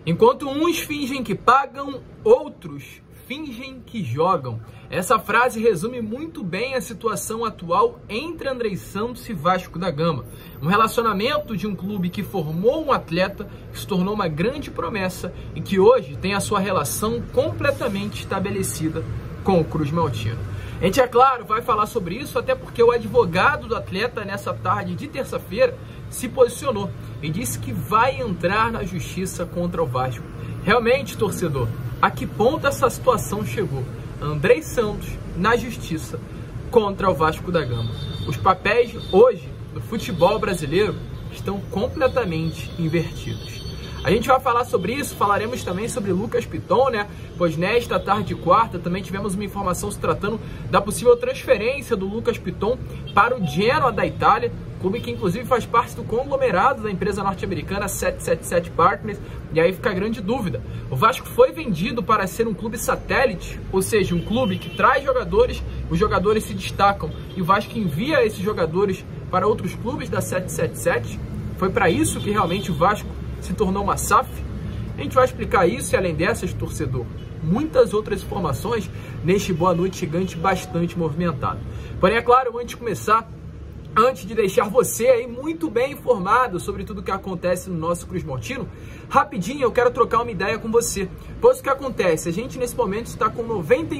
Enquanto uns fingem que pagam, outros fingem que jogam. Essa frase resume muito bem a situação atual entre Andrei Santos e Vasco da Gama. Um relacionamento de um clube que formou um atleta que se tornou uma grande promessa e que hoje tem a sua relação completamente estabelecida com o Cruz Maltino. A gente, é claro, vai falar sobre isso, até porque o advogado do atleta, nessa tarde de terça-feira, se posicionou e disse que vai entrar na justiça contra o Vasco. Realmente, torcedor, a que ponto essa situação chegou? Andrei Santos na justiça contra o Vasco da Gama. Os papéis hoje do futebol brasileiro estão completamente invertidos. A gente vai falar sobre isso, falaremos também sobre Lucas Piton, né? Pois nesta tarde de quarta também tivemos uma informação se tratando da possível transferência do Lucas Piton para o Genoa da Itália, clube que inclusive faz parte do conglomerado da empresa norte-americana 777 Partners, e aí fica a grande dúvida. O Vasco foi vendido para ser um clube satélite, ou seja, um clube que traz jogadores, os jogadores se destacam e o Vasco envia esses jogadores para outros clubes da 777? Foi para isso que realmente o Vasco se tornou uma SAF? A gente vai explicar isso e, além dessas, torcedor, muitas outras informações neste Boa Noite Gigante bastante movimentado. Porém, é claro, antes de começar, antes de deixar você aí muito bem informado sobre tudo o que acontece no nosso Cruz Maltino, rapidinho eu quero trocar uma ideia com você. Pois o que acontece? A gente nesse momento está com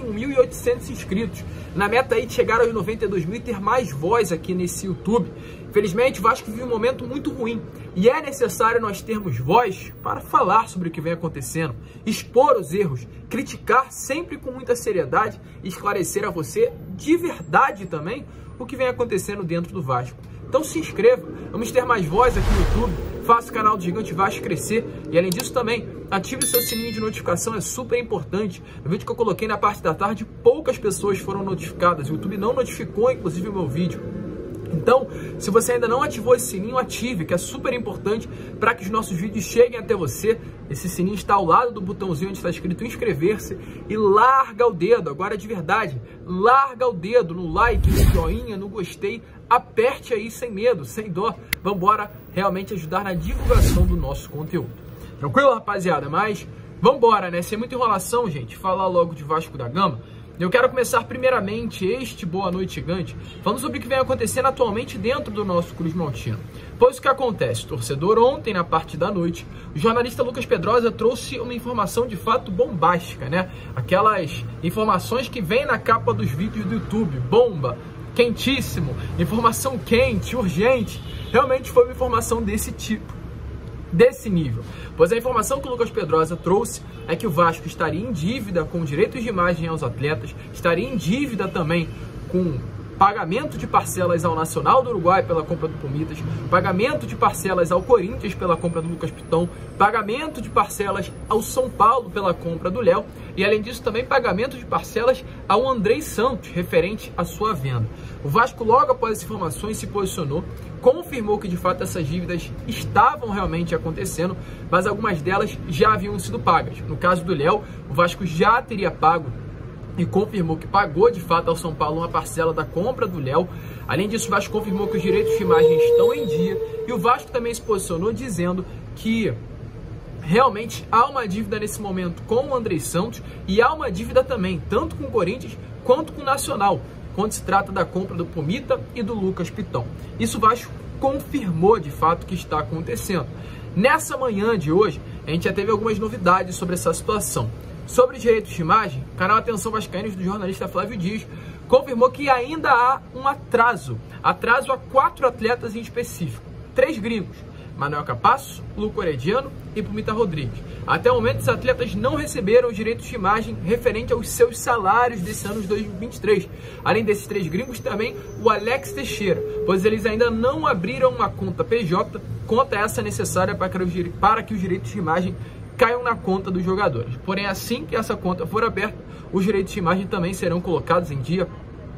91.800 inscritos, na meta aí de chegar aos 92 mil e ter mais voz aqui nesse YouTube. Infelizmente, o Vasco vive um momento muito ruim e é necessário nós termos voz para falar sobre o que vem acontecendo, expor os erros, criticar sempre com muita seriedade e esclarecer a você de verdade também o que vem acontecendo dentro do Vasco. Então se inscreva, vamos ter mais voz aqui no YouTube, faça o canal do Gigante Vasco crescer e, além disso, também ative o seu sininho de notificação, é super importante. No vídeo que eu coloquei na parte da tarde, poucas pessoas foram notificadas, o YouTube não notificou inclusive o meu vídeo. Então, se você ainda não ativou esse sininho, ative, que é super importante para que os nossos vídeos cheguem até você. Esse sininho está ao lado do botãozinho onde está escrito inscrever-se e larga o dedo, agora de verdade, larga o dedo no like, no joinha, no gostei, aperte aí sem medo, sem dó. Vamos embora realmente ajudar na divulgação do nosso conteúdo. Tranquilo, rapaziada? Mas vamos embora, né? Sem muita enrolação, gente, falar logo de Vasco da Gama. Eu quero começar primeiramente este Boa Noite Gigante falando sobre o que vem acontecendo atualmente dentro do nosso Cruz Maltino. Pois o que acontece, torcedor, ontem na parte da noite, o jornalista Lucas Pedrosa trouxe uma informação de fato bombástica, né? Aquelas informações que vem na capa dos vídeos do YouTube, bomba, quentíssimo, informação quente, urgente. Realmente foi uma informação desse tipo, desse nível, pois a informação que o Lucas Pedrosa trouxe é que o Vasco estaria em dívida com direitos de imagem aos atletas, estaria em dívida também com pagamento de parcelas ao Nacional do Uruguai pela compra do Pumitas, pagamento de parcelas ao Corinthians pela compra do Lucas Piton, pagamento de parcelas ao São Paulo pela compra do Léo e, além disso, também pagamento de parcelas ao Andrei Santos, referente à sua venda. O Vasco, logo após as informações, se posicionou, confirmou que de fato essas dívidas estavam realmente acontecendo, mas algumas delas já haviam sido pagas. No caso do Léo, o Vasco já teria pago e confirmou que pagou de fato ao São Paulo uma parcela da compra do Léo. Além disso, o Vasco confirmou que os direitos de imagem estão em dia e o Vasco também se posicionou dizendo que realmente há uma dívida nesse momento com o Andrei Santos e há uma dívida também, tanto com o Corinthians quanto com o Nacional, quando se trata da compra do Pumita e do Lucas Piton. Isso o Vasco confirmou de fato que está acontecendo. Nessa manhã de hoje, a gente já teve algumas novidades sobre essa situação. Sobre direitos de imagem, o canal Atenção Vascaínos do jornalista Flávio Dias confirmou que ainda há um atraso a 4 atletas em específico, 3 gringos, Manuel Capasso, Luco Herediano e Pumita Rodrigues. Até o momento, esses atletas não receberam os direitos de imagem referente aos seus salários desse ano de 2023. Além desses 3 gringos, também o Alex Teixeira, pois eles ainda não abriram uma conta PJ, conta essa necessária para que os direitos de imagem caiam na conta dos jogadores. Porém, assim que essa conta for aberta, os direitos de imagem também serão colocados em dia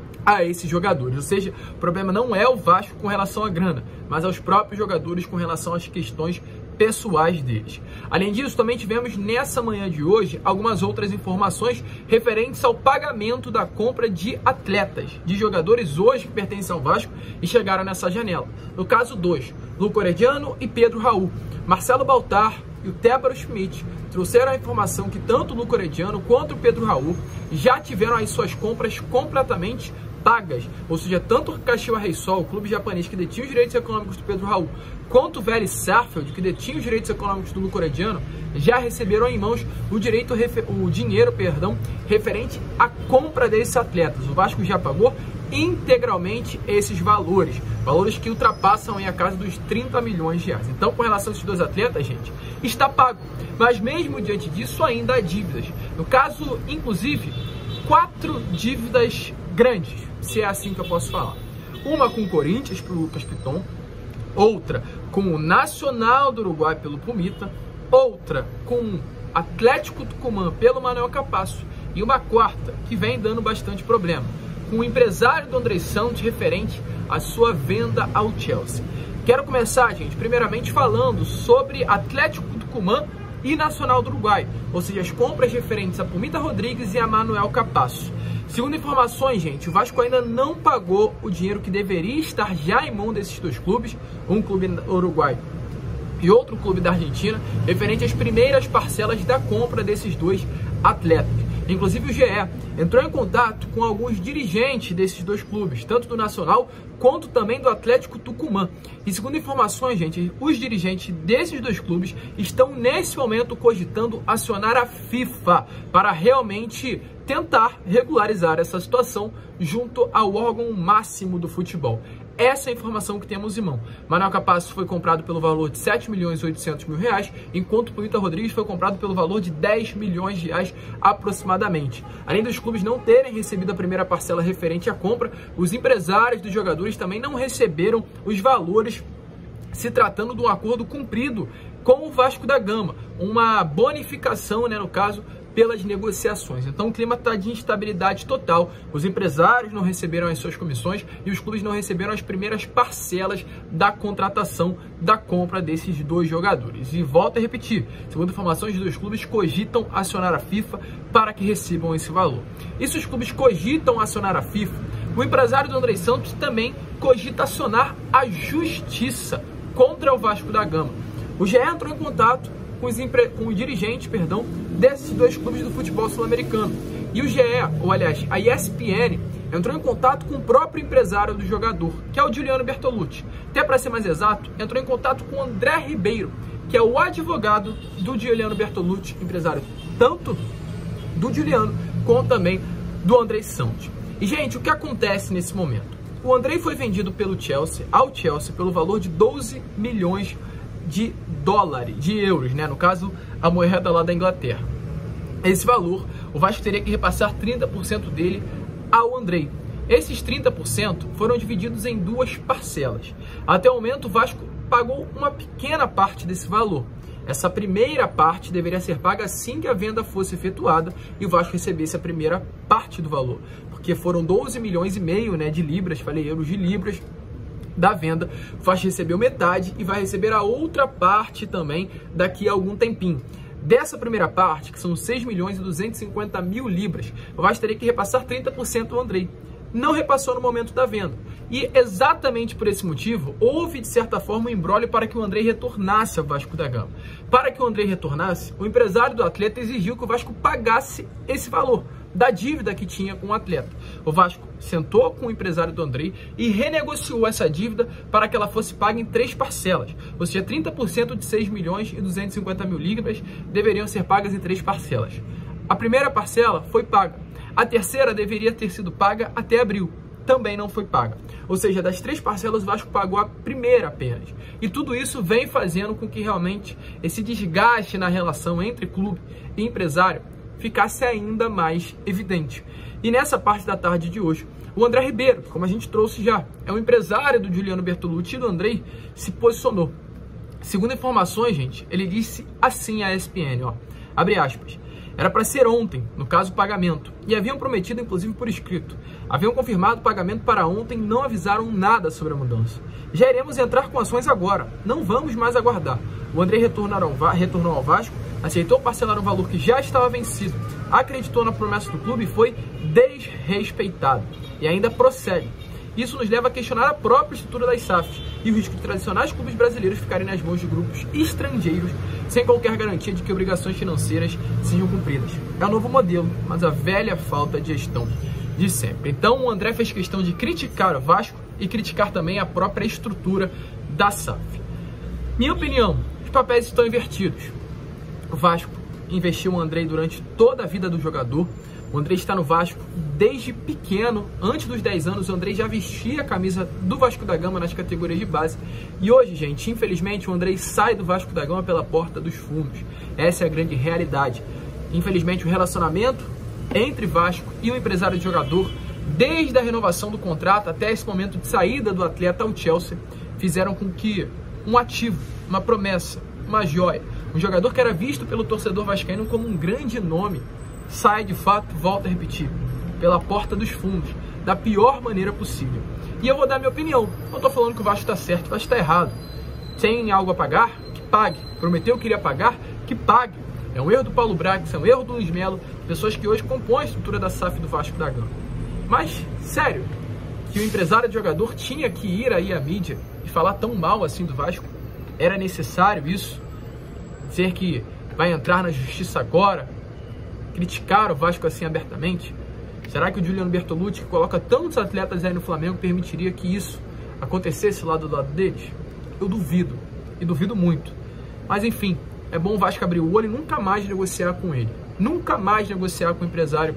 a esses jogadores. Ou seja, o problema não é o Vasco com relação à grana, mas aos próprios jogadores com relação às questões pessoais deles. Além disso, também tivemos nessa manhã de hoje algumas outras informações referentes ao pagamento da compra de atletas, de jogadores hoje que pertencem ao Vasco e chegaram nessa janela. No caso, 2, Luco Herediano e Pedro Raul. Marcelo Baltar e o Tébaro Schmidt trouxeram a informação que tanto o Luca Orediano quanto o Pedro Raul já tiveram as suas compras completamente pagas, ou seja, tanto o Kashiwa Reysol, o clube japonês que detinha os direitos econômicos do Pedro Raul, quanto o Vélez Sarsfield, que detinha os direitos econômicos do Luca Orediano, já receberam em mãos o dinheiro referente à compra desses atletas. O Vasco já pagou integralmente esses valores que ultrapassam aí a casa dos 30 milhões de reais. Então, com relação a esses dois atletas, gente, está pago. Mas mesmo diante disso, ainda há dívidas. No caso, inclusive, 4 dívidas grandes, se é assim que eu posso falar. Uma com o Corinthians, pelo Lucas Piton, outra com o Nacional do Uruguai, pelo Pumita, outra com o Atlético Tucumã, pelo Manuel Capasso, e uma quarta que vem dando bastante problema, com o empresário do André Santos referente à sua venda ao Chelsea. Quero começar, gente, primeiramente falando sobre Atlético Tucumã e Nacional do Uruguai, ou seja, as compras referentes a Pumita Rodrigues e a Manuel Capasso. Segundo informações, gente, o Vasco ainda não pagou o dinheiro que deveria estar já em mão desses dois clubes, um clube uruguai e outro clube da Argentina, referente às primeiras parcelas da compra desses dois atletas. Inclusive o GE entrou em contato com alguns dirigentes desses dois clubes, tanto do Nacional quanto também do Atlético Tucumã. E segundo informações, gente, os dirigentes desses dois clubes estão nesse momento cogitando acionar a FIFA para realmente tentar regularizar essa situação junto ao órgão máximo do futebol. Essa é a informação que temos em mão. Manuel Capasso foi comprado pelo valor de 7 milhões e 800 mil reais, enquanto o Pumita Rodrigues foi comprado pelo valor de 10 milhões de reais aproximadamente. Além dos clubes não terem recebido a primeira parcela referente à compra, os empresários dos jogadores também não receberam os valores, se tratando de um acordo cumprido com o Vasco da Gama, uma bonificação, no caso, pelas negociações. Então o clima está de instabilidade total. Os empresários não receberam as suas comissões e os clubes não receberam as primeiras parcelas da contratação da compra desses dois jogadores. E volto a repetir, segundo informações, os dois clubes cogitam acionar a FIFA para que recebam esse valor. E se os clubes cogitam acionar a FIFA, o empresário do André Santos também cogita acionar a justiça contra o Vasco da Gama. O GE entrou em contato com os dirigentes, desses dois clubes do futebol sul-americano. E o GE, ou aliás, a ESPN, entrou em contato com o próprio empresário do jogador, que é o Giuliano Bertolucci. Até para ser mais exato, entrou em contato com o André Ribeiro, que é o advogado do Giuliano Bertolucci, empresário tanto do Giuliano quanto também do André Santos. E, gente, o que acontece nesse momento? O André foi vendido pelo Chelsea, ao Chelsea, pelo valor de 12 milhões de dólares, de euros, no caso, a moeda lá da Inglaterra. Esse valor, o Vasco teria que repassar 30% dele ao André. Esses 30% foram divididos em 2 parcelas. Até o momento, o Vasco pagou uma pequena parte desse valor. Essa primeira parte deveria ser paga assim que a venda fosse efetuada e o Vasco recebesse a primeira parte do valor, porque foram 12 milhões e meio, de libras, falei euros, de libras, da venda. O Vasco recebeu metade e vai receber a outra parte também daqui a algum tempinho. Dessa primeira parte, que são 6 milhões e 250 mil libras, o Vasco teria que repassar 30% ao André. Não repassou no momento da venda. E exatamente por esse motivo, houve de certa forma um imbróglio para que o André retornasse ao Vasco da Gama. Para que o André retornasse, o empresário do atleta exigiu que o Vasco pagasse esse valor da dívida que tinha com o atleta. O Vasco sentou com o empresário do André e renegociou essa dívida para que ela fosse paga em 3 parcelas. Ou seja, 30% de 6 milhões e 250 mil libras deveriam ser pagas em 3 parcelas. A primeira parcela foi paga. A terceira deveria ter sido paga até abril. Também não foi paga. Ou seja, das 3 parcelas, o Vasco pagou a primeira apenas. E tudo isso vem fazendo com que realmente esse desgaste na relação entre clube e empresário ficasse ainda mais evidente. E nessa parte da tarde de hoje, o André Ribeiro, como a gente trouxe já, é um empresário do Giuliano Bertolucci e do André, se posicionou. Segundo informações, gente, ele disse assim à ESPN, abre aspas, era para ser ontem, no caso o pagamento, e haviam prometido inclusive por escrito. Haviam confirmado o pagamento para ontem, não avisaram nada sobre a mudança. Já iremos entrar com ações agora, não vamos mais aguardar. O André retornou ao Vasco, aceitou parcelar um valor que já estava vencido, acreditou na promessa do clube e foi desrespeitado. E ainda prossegue. Isso nos leva a questionar a própria estrutura das SAFs e o risco de tradicionais clubes brasileiros ficarem nas mãos de grupos estrangeiros sem qualquer garantia de que obrigações financeiras sejam cumpridas. É um novo modelo, mas a velha falta de gestão de sempre. Então o André fez questão de criticar o Vasco e criticar também a própria estrutura da SAF. Minha opinião, os papéis estão invertidos. O Vasco investiu no Andrei durante toda a vida do jogador. O Andrei está no Vasco desde pequeno, antes dos 10 anos, o Andrei já vestia a camisa do Vasco da Gama nas categorias de base. E hoje, gente, infelizmente, o Andrei sai do Vasco da Gama pela porta dos fundos. Essa é a grande realidade. Infelizmente, o relacionamento entre Vasco e o empresário de jogador, desde a renovação do contrato até esse momento de saída do atleta ao Chelsea, fizeram com que um ativo, uma promessa, uma joia, um jogador que era visto pelo torcedor vascaíno como um grande nome, sai de fato, volta a repetir, pela porta dos fundos, da pior maneira possível. E eu vou dar minha opinião. Não estou falando que o Vasco está certo, o Vasco está errado. Tem algo a pagar? Que pague. Prometeu que iria pagar? Que pague. É um erro do Paulo Brax, é um erro do Luiz Melo, pessoas que hoje compõem a estrutura da SAF do Vasco da Gama. Mas, sério, que o empresário de jogador tinha que ir aí à mídia e falar tão mal assim do Vasco? Era necessário isso? Dizer que vai entrar na justiça agora? Criticar o Vasco assim abertamente? Será que o Juliano Bertolucci, que coloca tantos atletas aí no Flamengo, permitiria que isso acontecesse lá do lado deles? Eu duvido, e duvido muito. Mas enfim, é bom o Vasco abrir o olho e nunca mais negociar com ele. Nunca mais negociar com um empresário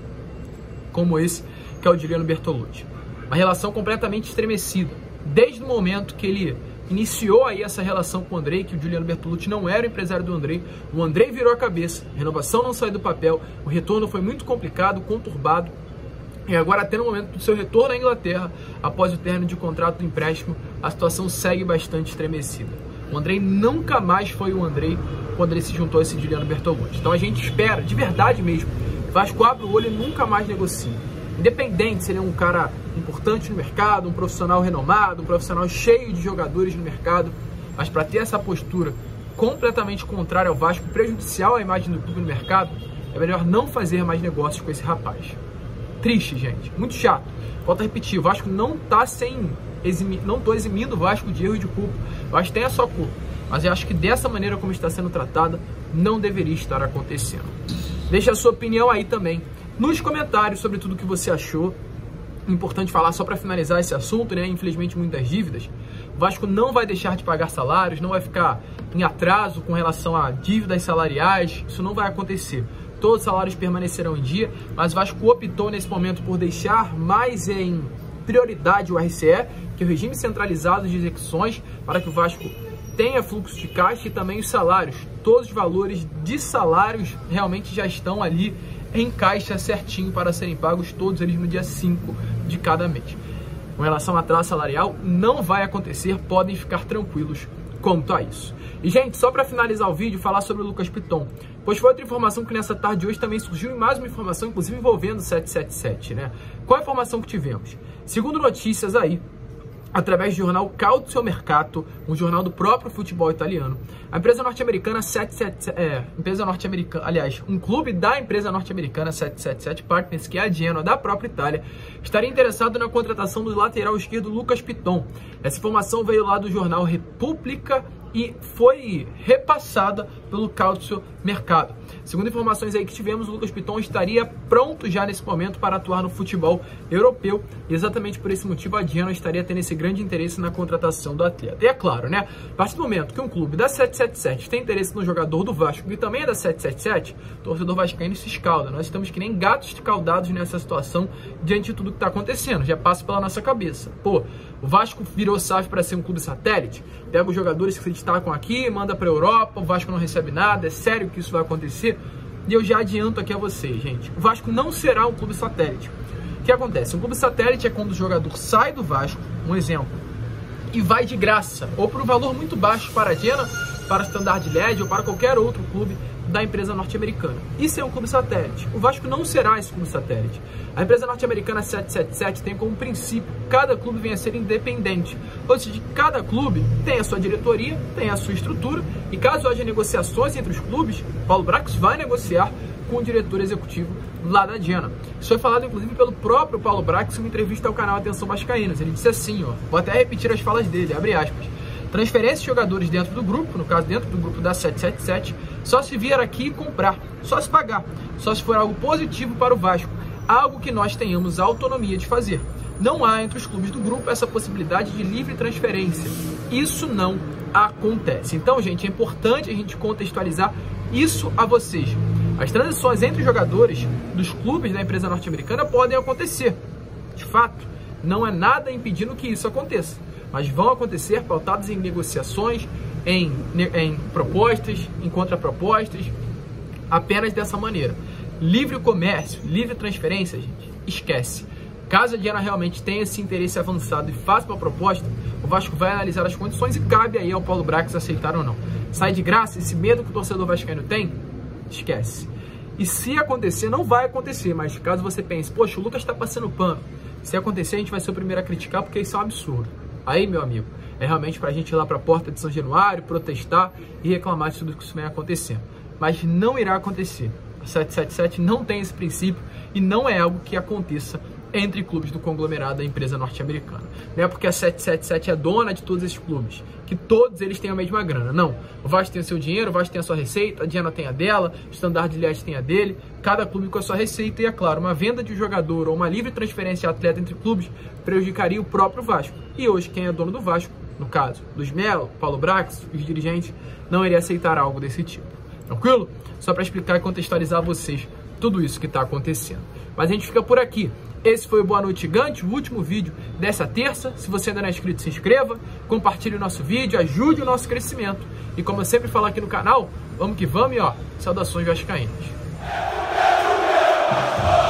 como esse, que é o Juliano Bertolucci. Uma relação completamente estremecida. Desde o momento que ele iniciou aí essa relação com o Andrei, que o Juliano Bertolucci não era o empresário do Andrei, o Andrei virou a cabeça, a renovação não saiu do papel, o retorno foi muito complicado, conturbado, e agora até no momento do seu retorno à Inglaterra, após o término de contrato do empréstimo, a situação segue bastante estremecida. O Andrei nunca mais foi o Andrei quando ele se juntou a esse Juliano Bertolucci. Então a gente espera, de verdade mesmo, que o Vasco abra o olho e nunca mais negocie. Independente se ele é um cara importante no mercado, um profissional renomado, um profissional cheio de jogadores no mercado, mas para ter essa postura completamente contrária ao Vasco, prejudicial à imagem do clube no mercado, é melhor não fazer mais negócios com esse rapaz. Triste, gente, muito chato. Volto a repetir, o Vasco não tá não tô eximindo o Vasco de erro e de culpa. O Vasco tem a sua culpa, mas eu acho que dessa maneira como está sendo tratada, não deveria estar acontecendo. Deixa a sua opinião aí também nos comentários sobre tudo que você achou. Importante falar, só para finalizar esse assunto, né? Infelizmente, muitas dívidas. O Vasco não vai deixar de pagar salários, não vai ficar em atraso com relação a dívidas salariais. Isso não vai acontecer. Todos os salários permanecerão em dia, mas o Vasco optou nesse momento por deixar mais em prioridade o RCE, que é o regime centralizado de execuções, para que o Vasco tenha fluxo de caixa e também os salários. Todos os valores de salários realmente já estão ali em caixa certinho para serem pagos, todos eles no dia 5 de cada mês. Com relação a atraso salarial, não vai acontecer, podem ficar tranquilos quanto a isso. E, gente, só para finalizar o vídeo, falar sobre o Lucas Piton, pois foi outra informação que nessa tarde de hoje também surgiu, e mais uma informação, inclusive envolvendo o 777, né? Qual a informação que tivemos? Segundo notícias aí, através do jornal Calciomercato, um jornal do próprio futebol italiano, a empresa norte-americana 777, um clube da empresa norte-americana 777 Partners, que é a Genoa da própria Itália, estaria interessado na contratação do lateral esquerdo Lucas Piton. Essa informação veio lá do jornal República e foi repassada pelo Calciomercato. Segundo informações aí que tivemos, o Lucas Piton estaria pronto já nesse momento para atuar no futebol europeu, e exatamente por esse motivo a Genoa estaria tendo esse grande interesse na contratação do atleta. E é claro, né, a partir do momento que um clube da 777 tem interesse no jogador do Vasco, que também é da 777, o torcedor vascaíno se escalda. Nós estamos que nem gatos escaldados nessa situação diante de tudo que está acontecendo, já passa pela nossa cabeça. Pô, o Vasco virou SAF para ser um clube satélite, pega os jogadores que se destacam aqui, manda para a Europa, o Vasco não recebe nada, é sério que isso vai acontecer? E eu já adianto aqui a vocês, gente, o Vasco não será um clube satélite. O que acontece? Um clube satélite é quando o jogador sai do Vasco, um exemplo, e vai de graça, ou por um valor muito baixo para a Genoa, para a Standard Liège ou para qualquer outro clube da empresa norte-americana. Isso é um clube satélite. O Vasco não será esse clube satélite. A empresa norte-americana 777 tem como princípio cada clube venha a ser independente. Ou seja, cada clube tem a sua diretoria, tem a sua estrutura, e caso haja negociações entre os clubes, Paulo Brax vai negociar com com o diretor executivo lá da Genoa. Isso foi falado, inclusive, pelo próprio Paulo Brax em uma entrevista ao canal Atenção Vascaínos. Ele disse assim, ó, vou até repetir as falas dele, abre aspas. Transferência de jogadores dentro do grupo, no caso dentro do grupo da 777, só se vier aqui comprar, só se pagar, só se for algo positivo para o Vasco, algo que nós tenhamos autonomia de fazer. Não há entre os clubes do grupo essa possibilidade de livre transferência. Isso não acontece. Então, gente, é importante a gente contextualizar isso a vocês. As transições entre os jogadores dos clubes da empresa norte-americana podem acontecer. De fato, não é nada impedindo que isso aconteça. Mas vão acontecer pautados em negociações, em propostas, em contrapropostas, apenas dessa maneira. Livre comércio, livre transferência, gente, esquece. Caso a Genoa realmente tenha esse interesse avançado e faça uma proposta, o Vasco vai analisar as condições e cabe aí ao Paulo Brax aceitar ou não. Sai de graça, esse medo que o torcedor vascaíno tem, esquece. E se acontecer, não vai acontecer, mas caso você pense, poxa, o Lucas está passando pano, se acontecer a gente vai ser o primeiro a criticar porque isso é um absurdo. Aí, meu amigo, é realmente pra gente ir lá pra porta de São Januário, protestar e reclamar de tudo que isso vem acontecendo. Mas não irá acontecer. A 777 não tem esse princípio e não é algo que aconteça entre clubes do conglomerado da empresa norte-americana. Não é porque a 777 é dona de todos esses clubes, que todos eles têm a mesma grana. Não. O Vasco tem o seu dinheiro, o Vasco tem a sua receita, a Genoa tem a dela, o Standard Liège tem a dele, cada clube com a sua receita e, é claro, uma venda de jogador ou uma livre transferência de atleta entre clubes prejudicaria o próprio Vasco. E hoje quem é dono do Vasco, no caso, Luiz Melo, Paulo Brax, os dirigentes, não iria aceitar algo desse tipo. Tranquilo? Só para explicar e contextualizar a vocês tudo isso que está acontecendo. Mas a gente fica por aqui. Esse foi o Boa Noite Gigante, o último vídeo dessa terça. Se você ainda não é inscrito, se inscreva, compartilhe o nosso vídeo, ajude o nosso crescimento. E como eu sempre falo aqui no canal, vamos que vamos e ó, saudações vascaínas.